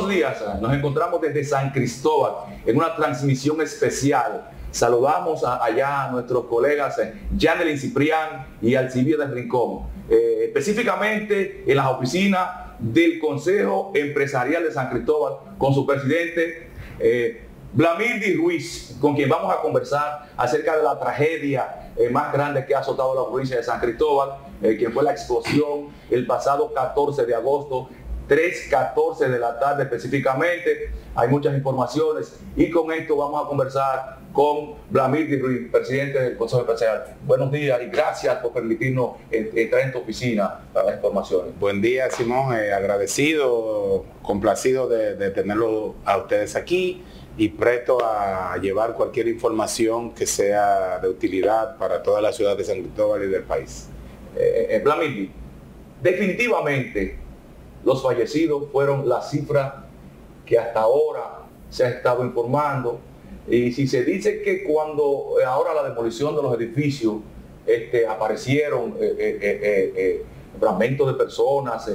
días, nos encontramos desde San Cristóbal en una transmisión especial. Saludamos allá a nuestros colegas Yanelin Ciprián y Alcibiades Rincón, específicamente en las oficinas del Consejo Empresarial de San Cristóbal con su presidente Blamildi Ruiz, con quien vamos a conversar acerca de la tragedia más grande que ha azotado la provincia de San Cristóbal, que fue la explosión el pasado 14 de agosto, 3:14 de la tarde específicamente. Hay muchas informaciones y con esto vamos a conversar con Blamildi Ruiz, presidente del Consejo Empresarial. Buenos días y gracias por permitirnos entrar en tu oficina para las informaciones. Buen día, Simón, agradecido, complacido de tenerlo a ustedes aquí y presto a llevar cualquier información que sea de utilidad para toda la ciudad de San Cristóbal y del país. Blamildi, definitivamente los fallecidos fueron la cifra que hasta ahora se ha estado informando. Y si se dice que cuando ahora la demolición de los edificios aparecieron fragmentos de personas,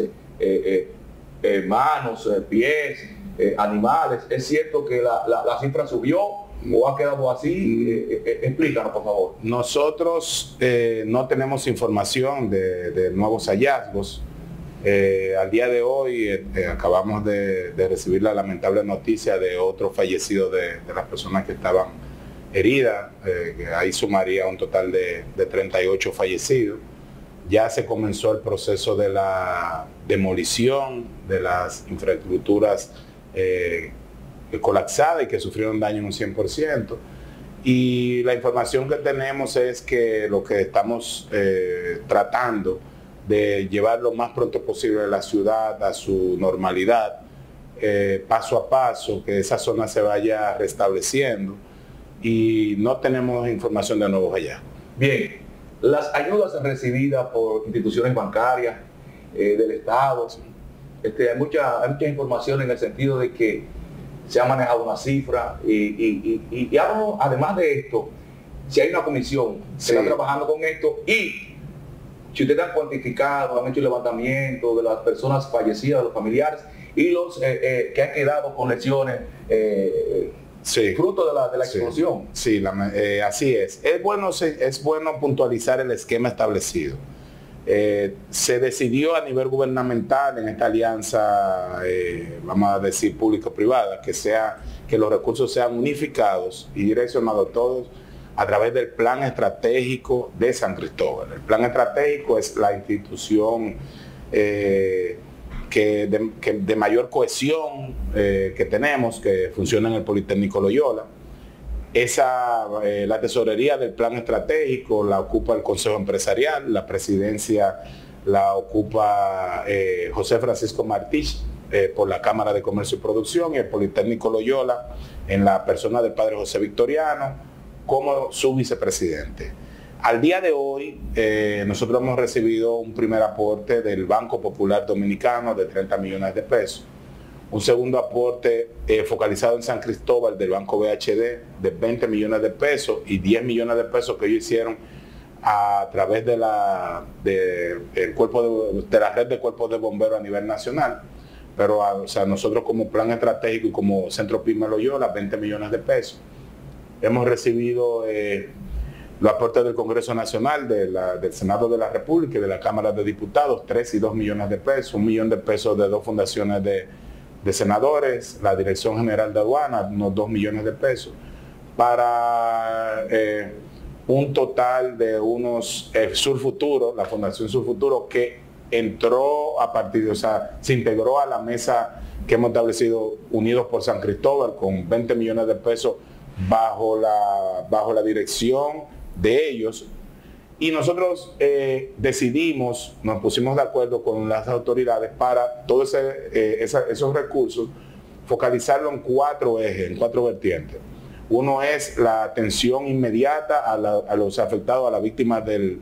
manos, pies, animales, ¿es cierto que la cifra subió o ha quedado así? Explícanos, por favor. Nosotros no tenemos información de nuevos hallazgos. Al día de hoy acabamos de recibir la lamentable noticia de otro fallecido de las personas que estaban heridas, que ahí sumaría un total de 38 fallecidos. Ya se comenzó el proceso de la demolición de las infraestructuras colapsadas y que sufrieron daño en un 100%. Y la información que tenemos es que lo que estamos tratando de llevar lo más pronto posible la ciudad a su normalidad, paso a paso, que esa zona se vaya restableciendo, y no tenemos información de nuevos hallazgos. Bien, las ayudas recibidas por instituciones bancarias del Estado, hay mucha información en el sentido de que se ha manejado una cifra y además de esto, si hay una comisión que está trabajando con esto, y si ustedes han cuantificado, han hecho el levantamiento de las personas fallecidas, de los familiares y los que han quedado con lesiones fruto de la explosión. Sí, así es. Es bueno puntualizar el esquema establecido. Se decidió a nivel gubernamental en esta alianza, vamos a decir público-privada, que los recursos sean unificados y direccionados todos a través del Plan Estratégico de San Cristóbal. El Plan Estratégico es la institución de mayor cohesión que tenemos, que funciona en el Politécnico Loyola. La tesorería del Plan Estratégico la ocupa el Consejo Empresarial, la presidencia la ocupa José Francisco Martich por la Cámara de Comercio y Producción, y el Politécnico Loyola en la persona del padre José Victoriano como su vicepresidente. Al día de hoy, nosotros hemos recibido un primer aporte del Banco Popular Dominicano de 30 millones de pesos, un segundo aporte focalizado en San Cristóbal del Banco BHD de 20 millones de pesos y 10 millones de pesos que ellos hicieron a través de la red de cuerpos de bomberos a nivel nacional. Pero nosotros como plan estratégico y como Centro Pyme Loyola, 20 millones de pesos. Hemos recibido los aportes del Congreso Nacional, del Senado de la República y de la Cámara de Diputados, 3 y 2 millones de pesos, 1 millón de pesos de dos fundaciones de senadores, la Dirección General de Aduanas, unos 2 millones de pesos, para un total de unos Sur Futuro, la Fundación Sur Futuro, que entró se integró a la mesa que hemos establecido Unidos por San Cristóbal con 20 millones de pesos bajo la dirección de ellos, y nosotros nos pusimos de acuerdo con las autoridades para todos esos recursos focalizarlo en 4 ejes, en 4 vertientes. Uno es la atención inmediata a los afectados, a las víctimas de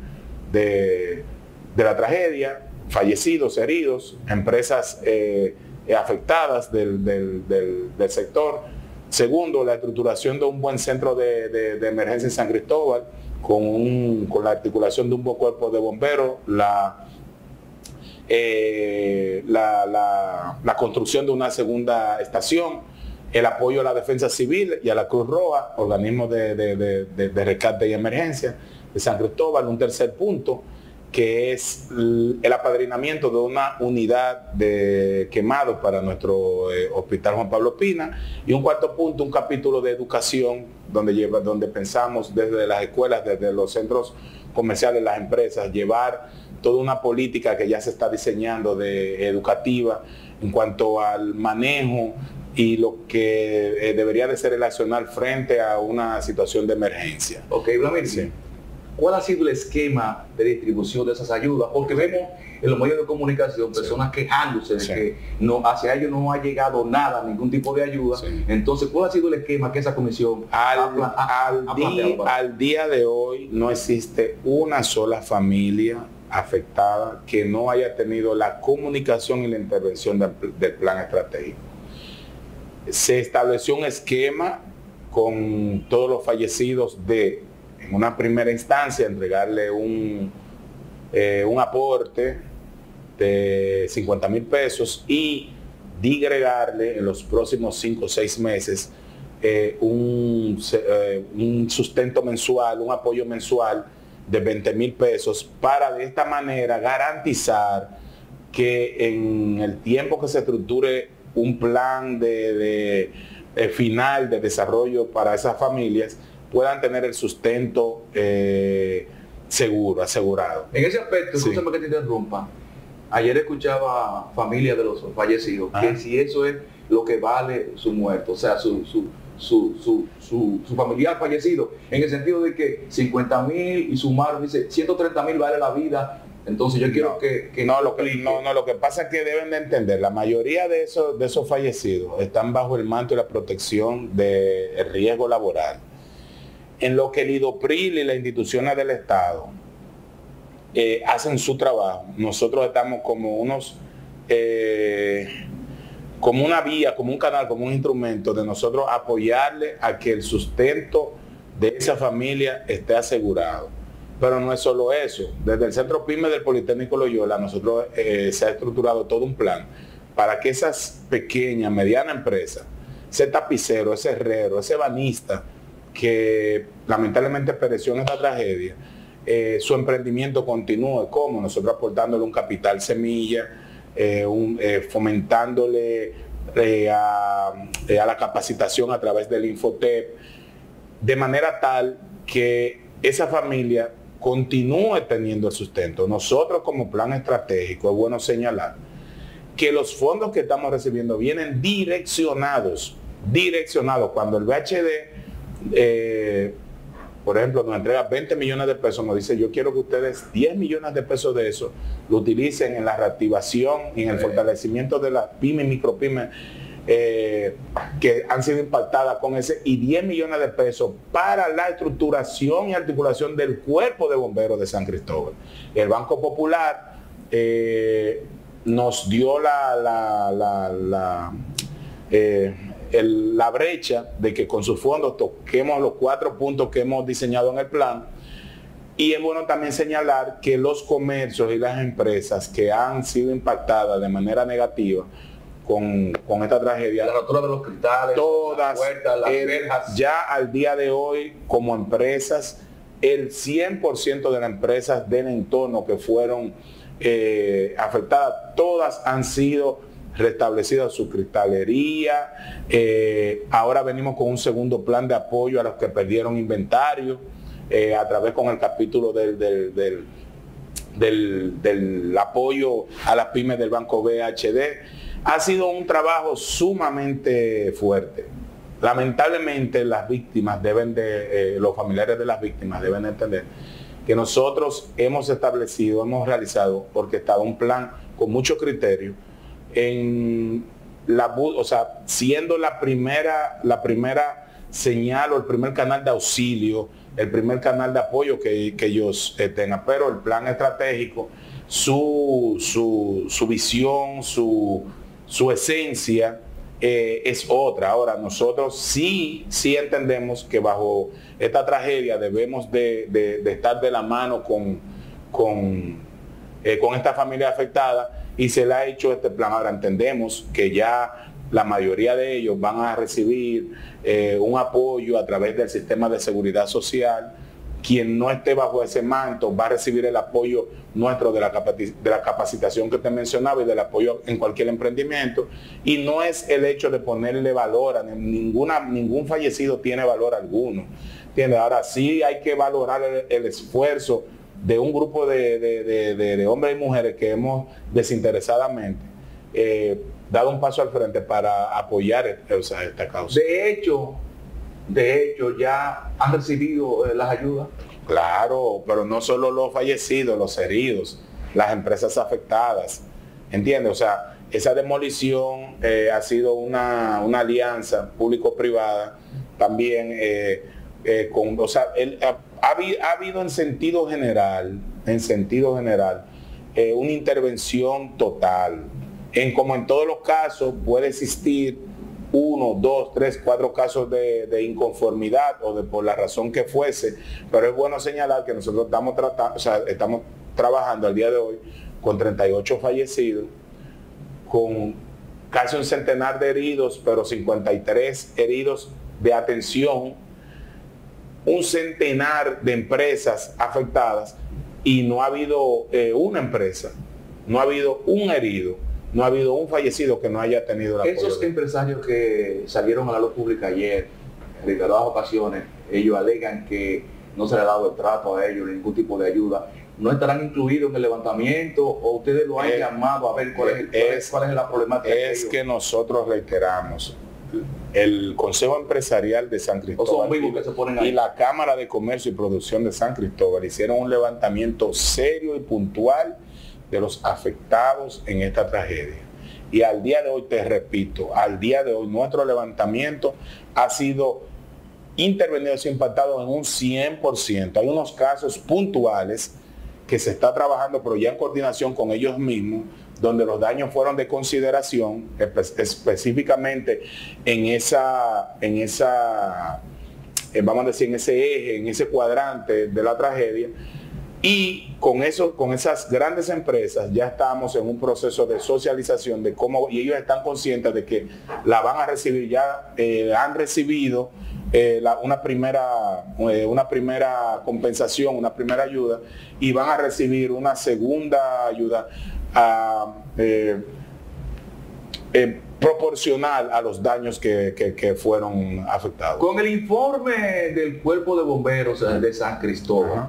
la tragedia, fallecidos, heridos, empresas afectadas del sector. Segundo, la estructuración de un buen centro de emergencia en San Cristóbal, con la articulación de un buen cuerpo de bomberos, la construcción de una segunda estación, el apoyo a la Defensa Civil y a la Cruz Roja, organismos de rescate y emergencia de San Cristóbal. Un tercer punto, que es el apadrinamiento de una unidad de quemados para nuestro Hospital Juan Pablo Pina. Y un cuarto punto, un capítulo de educación, donde pensamos desde las escuelas, desde los centros comerciales, las empresas, llevar toda una política que ya se está diseñando educativa en cuanto al manejo y lo que debería de ser el accionar frente a una situación de emergencia. Ok, Vladimir, sí. ¿Cuál ha sido el esquema de distribución de esas ayudas? Porque vemos en los medios de comunicación personas quejándose de que hacia ellos no ha llegado nada, ningún tipo de ayuda. Entonces, ¿cuál ha sido el esquema que esa comisión al día de hoy no existe una sola familia afectada que no haya tenido la comunicación y la intervención del plan estratégico? Se estableció un esquema con todos los fallecidos en una primera instancia, entregarle un aporte de 50,000 pesos y digregarle en los próximos 5 o 6 meses un sustento mensual, un apoyo mensual de 20,000 pesos, para de esta manera garantizar que en el tiempo que se estructure un plan de final de desarrollo para esas familias, puedan tener el sustento seguro, asegurado. En ese aspecto, escúchame que te interrumpa, ayer escuchaba familias de los fallecidos, que si eso es lo que vale su muerto, o sea, su familiar fallecido, en el sentido de que 50,000 y sumar, dice, 130,000 vale la vida. Entonces yo quiero lo que pasa es que deben de entender, la mayoría de esos fallecidos están bajo el manto y la protección del riesgo laboral. En lo que el IDOPRIL y las instituciones del Estado hacen su trabajo, nosotros estamos como como una vía, como un canal, como un instrumento de nosotros apoyarle a que el sustento de esa familia esté asegurado. Pero no es solo eso. Desde el Centro PYME del Politécnico Loyola, nosotros se ha estructurado todo un plan para que esas pequeñas, medianas empresas, ese tapicero, ese herrero, ese banista, que lamentablemente pereció en esta tragedia, su emprendimiento continúe. ¿Cómo? Nosotros aportándole un capital semilla, fomentándole a la capacitación a través del Infotep, de manera tal que esa familia continúe teniendo el sustento. Nosotros como plan estratégico, es bueno señalar que los fondos que estamos recibiendo vienen direccionados. Cuando el VHD, por ejemplo, nos entrega 20 millones de pesos, nos dice, yo quiero que ustedes 10 millones de pesos de eso lo utilicen en la reactivación y en el fortalecimiento de las pymes y micropymes que han sido impactadas con ese, y 10 millones de pesos para la estructuración y articulación del cuerpo de bomberos de San Cristóbal. El Banco Popular nos dio la brecha de que con sus fondos toquemos los 4 puntos que hemos diseñado en el plan. Y es bueno también señalar que los comercios y las empresas que han sido impactadas de manera negativa con esta tragedia, la rotura de los cristales, todas, las puertas, las verjas, ya al día de hoy, como empresas, el 100% de las empresas del entorno que fueron afectadas, todas han sido restablecidas su cristalería. Ahora venimos con un segundo plan de apoyo a los que perdieron inventario, a través con el capítulo del apoyo a las pymes del Banco VHD. Ha sido un trabajo sumamente fuerte. Lamentablemente las víctimas los familiares de las víctimas deben entender que nosotros hemos realizado, orquestado un plan con mucho criterio, siendo la primera señal o el primer canal de auxilio, el primer canal de apoyo que ellos tengan. Pero el plan estratégico, su visión, su esencia es otra. Ahora, nosotros sí entendemos que bajo esta tragedia debemos de estar de la mano con con esta familia afectada y se le ha hecho este plan. Ahora entendemos que ya la mayoría de ellos van a recibir un apoyo a través del sistema de seguridad social. Quien no esté bajo ese manto va a recibir el apoyo nuestro de la capacitación que te mencionaba y del apoyo en cualquier emprendimiento. Y no es el hecho de ponerle valor a ningún fallecido tiene valor alguno. ¿Entiendes? Ahora sí hay que valorar el esfuerzo de un grupo de hombres y mujeres que hemos desinteresadamente dado un paso al frente para apoyar esta causa. De hecho, ya han recibido las ayudas. Claro, pero no solo los fallecidos, los heridos, las empresas afectadas. ¿Entiendes? O sea, esa demolición ha sido una alianza público-privada también ha habido en sentido general, una intervención total. Como en todos los casos puede existir 1, 2, 3, 4 casos de inconformidad o por la razón que fuese, pero es bueno señalar que nosotros estamos trabajando al día de hoy con 38 fallecidos, con casi un centenar de heridos, pero 53 heridos de atención, un centenar de empresas afectadas y no ha habido una empresa, no ha habido un herido, no ha habido un fallecido que no haya tenido el apoyo. Esos empresarios que salieron a la luz pública ayer, en reiteradas ocasiones, ellos alegan que no se le ha dado el trato a ellos, ningún tipo de ayuda. ¿No estarán incluidos en el levantamiento o ustedes lo han llamado a ver cuál es la problemática? Es que nosotros reiteramos, el Consejo Empresarial de San Cristóbal y la Cámara de Comercio y Producción de San Cristóbal hicieron un levantamiento serio y puntual de los afectados en esta tragedia. Y al día de hoy, te repito, al día de hoy nuestro levantamiento ha sido intervenido y impactado en un 100%. Hay unos casos puntuales que se está trabajando, pero ya en coordinación con ellos mismos, donde los daños fueron de consideración, específicamente en vamos a decir, en ese eje, en ese cuadrante de la tragedia. Y con esas grandes empresas ya estamos en un proceso de socialización de cómo, y ellos están conscientes de que la van a recibir, ya han recibido una primera compensación, una primera ayuda, y van a recibir una segunda ayuda proporcional a los daños que fueron afectados. Con el informe del Cuerpo de Bomberos de San Cristóbal,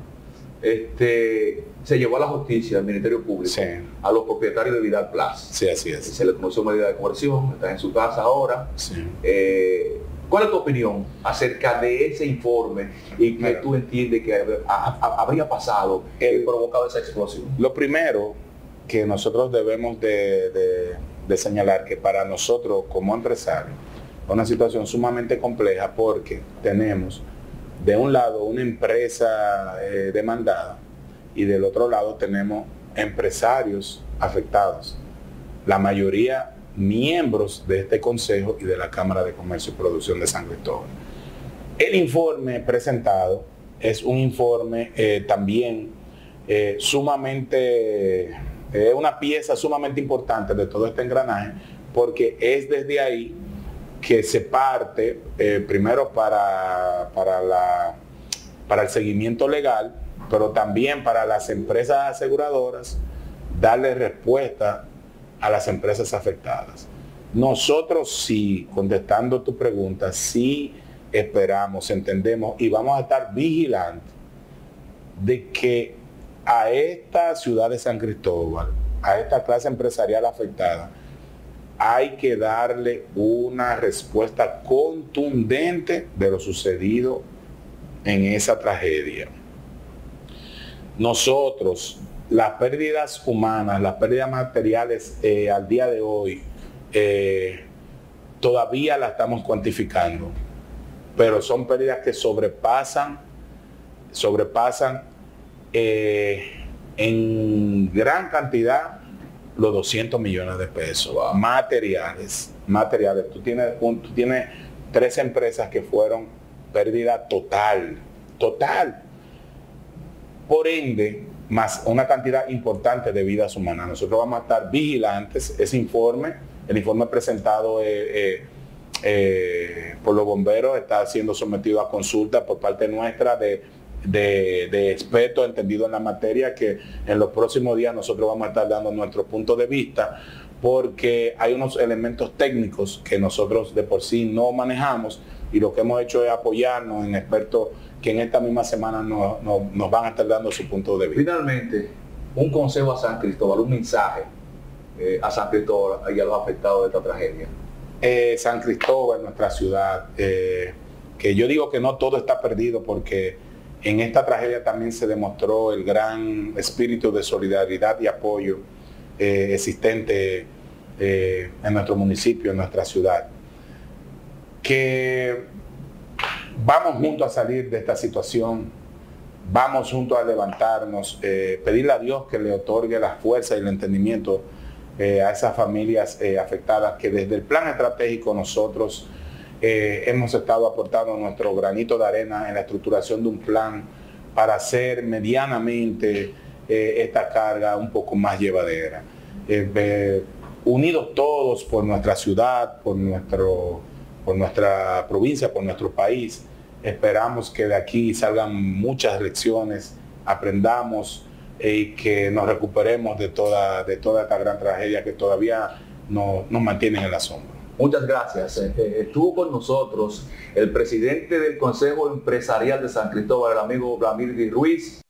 se llevó a la justicia, al Ministerio Público, sí, a los propietarios de Vidal Plaza. Sí, así es. Se le conoció medida de coerción, está en su casa ahora. Sí. ¿Cuál es tu opinión acerca de ese informe y que tú entiendes que habría pasado provocado esa explosión? Lo primero que nosotros debemos de señalar, que para nosotros como empresarios es una situación sumamente compleja, porque tenemos de un lado una empresa demandada y del otro lado tenemos empresarios afectados, la mayoría miembros de este consejo y de la Cámara de Comercio y Producción de San Cristóbal. El informe presentado es un informe también sumamente, una pieza sumamente importante de todo este engranaje, porque es desde ahí que se parte primero para el seguimiento legal, pero también para las empresas aseguradoras darle respuesta a las empresas afectadas. Nosotros sí, contestando tu pregunta, sí esperamos, entendemos y vamos a estar vigilantes de que a esta ciudad de San Cristóbal, a esta clase empresarial afectada, hay que darle una respuesta contundente de lo sucedido en esa tragedia. Nosotros, las pérdidas humanas, las pérdidas materiales al día de hoy, todavía las estamos cuantificando, pero son pérdidas que sobrepasan en gran cantidad los 200 millones de pesos. Wow. Materiales. Tú tienes 3 empresas que fueron pérdida total. Por ende, más una cantidad importante de vidas humanas. Nosotros vamos a estar vigilantes. Ese informe, el informe presentado por los bomberos, está siendo sometido a consulta por parte nuestra de expertos entendidos en la materia, que en los próximos días nosotros vamos a estar dando nuestro punto de vista, porque hay unos elementos técnicos que nosotros de por sí no manejamos, y lo que hemos hecho es apoyarnos en expertos que en esta misma semana nos van a estar dando su punto de vista. Finalmente, un consejo a San Cristóbal, un mensaje a San Cristóbal y a los afectados de esta tragedia. San Cristóbal, nuestra ciudad, que yo digo que no todo está perdido, porque en esta tragedia también se demostró el gran espíritu de solidaridad y apoyo existente en nuestro municipio, en nuestra ciudad. Que vamos juntos a salir de esta situación, vamos juntos a levantarnos, pedirle a Dios que le otorgue la fuerza y el entendimiento a esas familias afectadas, que desde el plan estratégico nosotros hemos estado aportando nuestro granito de arena en la estructuración de un plan para hacer medianamente esta carga un poco más llevadera. Unidos todos por nuestra ciudad, por nuestra provincia, por nuestro país, esperamos que de aquí salgan muchas lecciones, aprendamos y que nos recuperemos de toda esta gran tragedia que todavía nos mantiene en la sombra. Muchas gracias. Estuvo con nosotros el presidente del Consejo Empresarial de San Cristóbal, el amigo Vladimir Ruiz.